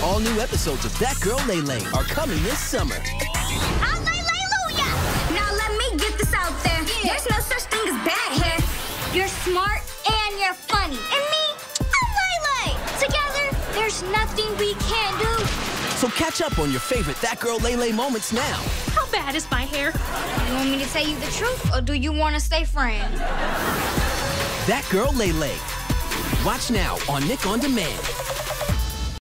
All new episodes of That Girl Lay Lay are coming this summer. Hallelujah! Now let me get this out there. There's no such thing as bad hair. You're smart and you're funny. And me, I'm Lay Lay. Together, there's nothing we can't do. So catch up on your favorite That Girl Lay Lay moments now. How bad is my hair? You want me to tell you the truth, or do you want to stay friends? That Girl Lay Lay. Watch now on Nick On Demand.